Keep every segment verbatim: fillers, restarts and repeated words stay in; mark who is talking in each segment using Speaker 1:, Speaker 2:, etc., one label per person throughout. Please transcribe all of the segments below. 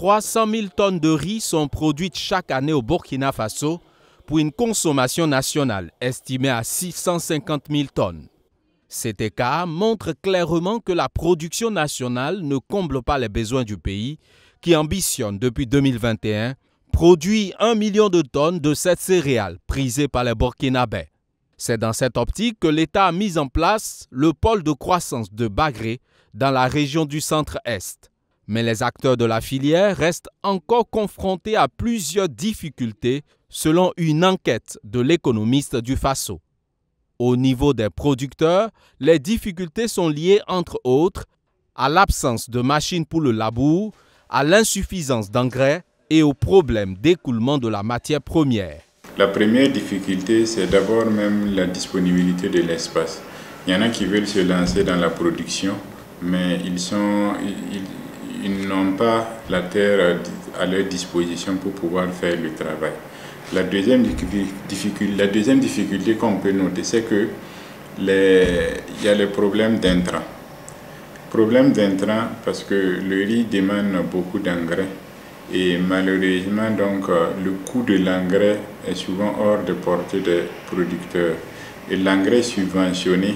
Speaker 1: trois cent mille tonnes de riz sont produites chaque année au Burkina Faso pour une consommation nationale estimée à six cent cinquante mille tonnes. Cet écart montre clairement que la production nationale ne comble pas les besoins du pays qui ambitionne depuis deux mille vingt et un produire un million de tonnes de cette céréale prisée par les Burkinabés. C'est dans cette optique que l'État a mis en place le pôle de croissance de Bagré dans la région du centre-est. Mais les acteurs de la filière restent encore confrontés à plusieurs difficultés selon une enquête de l'économiste du Faso. Au niveau des producteurs, les difficultés sont liées entre autres à l'absence de machines pour le labour, à l'insuffisance d'engrais et au problème d'écoulement de la matière première.
Speaker 2: La première difficulté, c'est d'abord même la disponibilité de l'espace. Il y en a qui veulent se lancer dans la production, mais ils sont, ils, ils n'ont pas la terre à leur disposition pour pouvoir faire le travail. La deuxième difficulté, la deuxième difficulté qu'on peut noter, c'est que les, il y a le problème d'intrants. Problème d'intrants parce que le riz demande beaucoup d'engrais et malheureusement donc le coût de l'engrais est souvent hors de portée des producteurs et l'engrais subventionné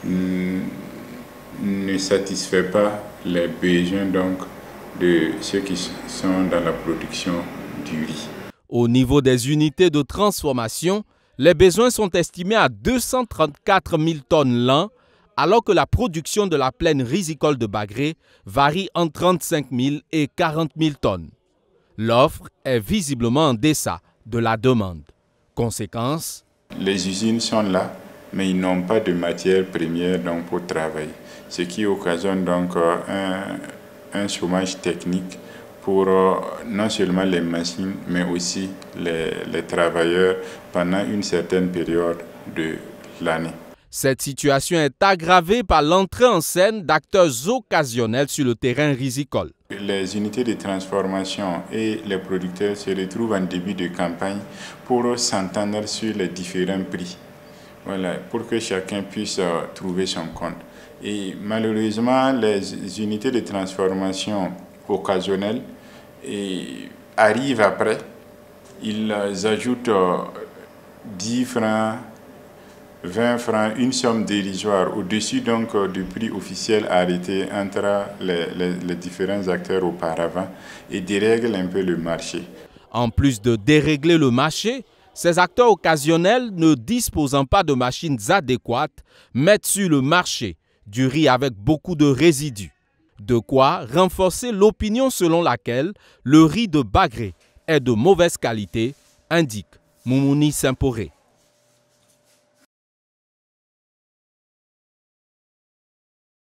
Speaker 2: ne satisfait pas les besoins donc de ceux qui sont dans la production du riz.
Speaker 1: Au niveau des unités de transformation, les besoins sont estimés à deux cent trente-quatre mille tonnes l'an, alors que la production de la plaine risicole de Bagré varie entre trente-cinq mille et quarante mille tonnes. L'offre est visiblement en deçà de la demande. Conséquence,
Speaker 2: les usines sont là, mais ils n'ont pas de matière première donc, pour travailler, ce qui occasionne donc un, un chômage technique pour non seulement les machines, mais aussi les, les travailleurs pendant une certaine période de l'année.
Speaker 1: Cette situation est aggravée par l'entrée en scène d'acteurs occasionnels sur le terrain risicole.
Speaker 2: Les unités de transformation et les producteurs se retrouvent en début de campagne pour s'entendre sur les différents prix, voilà, pour que chacun puisse trouver son compte. Et malheureusement, les unités de transformation occasionnelles et arrivent après, ils ajoutent dix francs, vingt francs, une somme dérisoire au-dessus donc du prix officiel arrêté entre les, les, les différents acteurs auparavant et dérèglent un peu le marché.
Speaker 1: En plus de dérégler le marché, ces acteurs occasionnels ne disposant pas de machines adéquates mettent sur le marché du riz avec beaucoup de résidus. De quoi renforcer l'opinion selon laquelle le riz de Bagré est de mauvaise qualité, indique Moumouni Simporé.